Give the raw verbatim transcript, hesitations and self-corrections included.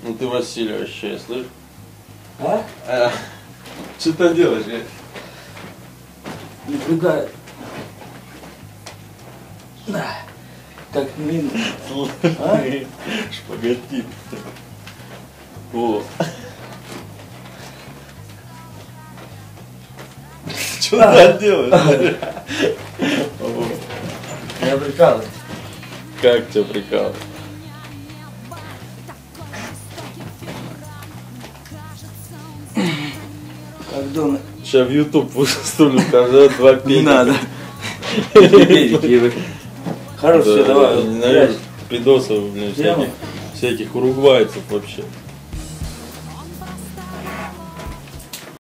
Ну ты Василий вообще, слышь? А? А, что ты делаешь? Я... Нифига. На. Как мин. А? Шпагатит. О. Что ты делаешь? Я прикалываюсь. Как тебя прикалывает? Как дома. Сейчас в YouTube выставлю, скажу, два пеника. Не надо. Хорошо, все, давай. Ненавижу пидосов, блин, всяких, всяких уругвайцев вообще.